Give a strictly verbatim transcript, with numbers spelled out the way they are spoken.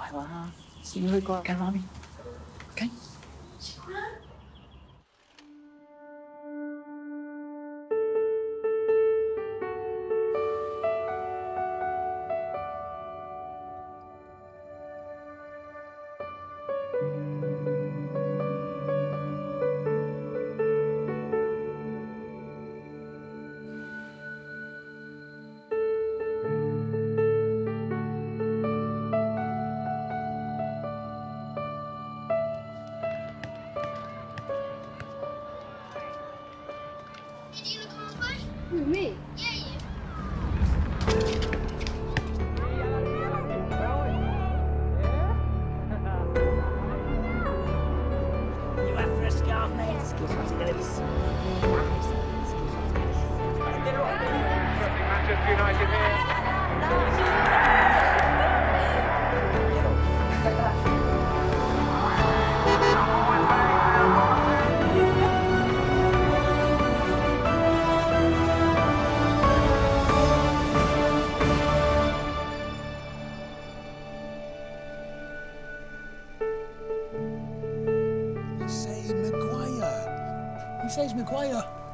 Vai lá, siga com a Carmami. Ok? Who, me? Yeah, you. You after a scarf, mate? Excuse me, Davis. Manchester United here. Say Maguire. He says Maguire.